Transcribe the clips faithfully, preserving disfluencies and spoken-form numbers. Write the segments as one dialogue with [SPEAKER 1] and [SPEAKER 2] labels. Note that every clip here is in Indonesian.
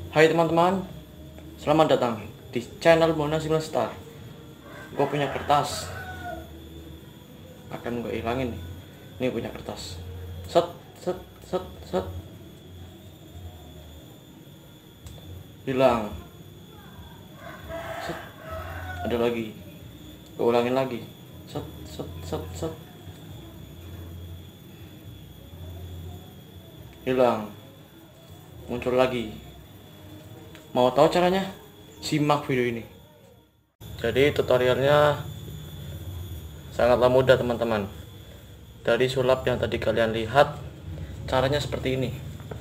[SPEAKER 1] Hai teman-teman, selamat datang di channel Mona Star. Gue punya kertas, akan gue hilangin nih. Ini punya kertas. Set, set, set, set. Hilang. Set. Ada lagi. Gue ulangin lagi. Set, set, set, set. Hilang. Muncul lagi. Mau tahu caranya? Simak video ini. Jadi tutorialnya sangatlah mudah teman-teman. Dari sulap yang tadi kalian lihat, caranya seperti ini.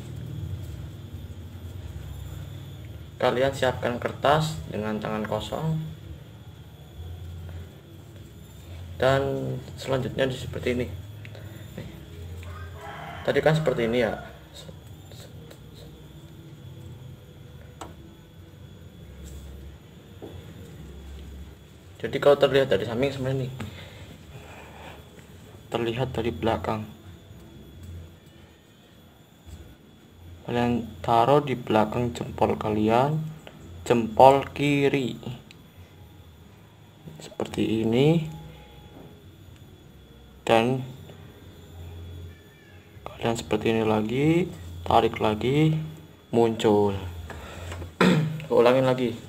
[SPEAKER 1] Kalian siapkan kertas dengan tangan kosong, dan selanjutnya di seperti ini. Tadi kan seperti ini ya. Jadi kalau terlihat dari samping sebenarnya nih, terlihat dari belakang. Kalian taruh di belakang jempol kalian, jempol kiri, seperti ini, dan kalian seperti ini lagi, tarik lagi, muncul. Ulangin lagi.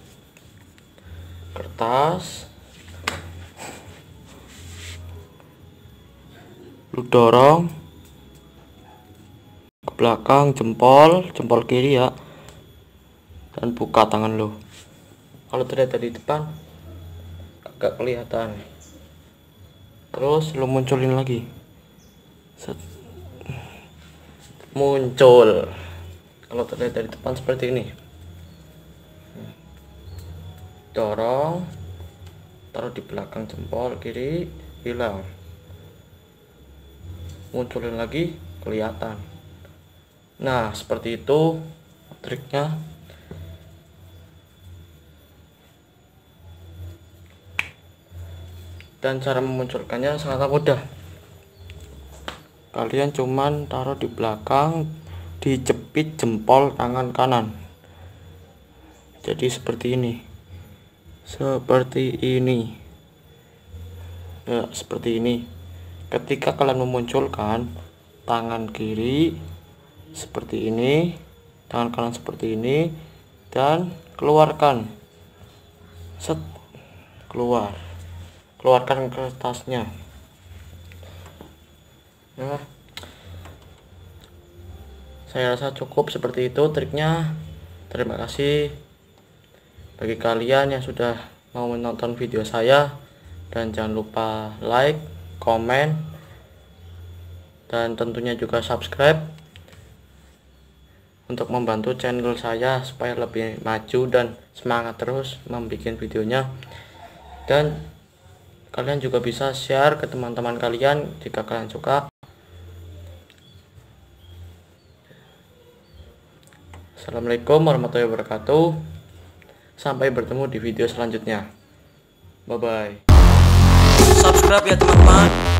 [SPEAKER 1] Kertas, lu dorong ke belakang jempol jempol kiri ya, dan buka tangan lu. Kalau terlihat dari depan agak kelihatan, terus lu munculin lagi. Set. Muncul. Kalau terlihat dari depan seperti ini, dorong, taruh di belakang jempol kiri, hilang. Munculin lagi, kelihatan. Nah, seperti itu triknya. Dan cara memunculkannya sangat mudah. Kalian cuman taruh di belakang, dijepit jempol tangan kanan. Jadi seperti ini. Seperti ini. Ya, seperti ini. Ketika kalian memunculkan tangan kiri seperti ini, tangan kanan seperti ini, dan keluarkan. Set, keluar. Keluarkan kertasnya. Ya. Saya rasa cukup seperti itu triknya. Terima kasih bagi kalian yang sudah mau menonton video saya, dan jangan lupa like, komen, dan tentunya juga subscribe untuk membantu channel saya supaya lebih maju dan semangat terus membuat videonya. Dan kalian juga bisa share ke teman-teman kalian jika kalian suka. Assalamualaikum warahmatullahi wabarakatuh. Sampai bertemu di video selanjutnya. Bye bye. Subscribe ya teman-teman.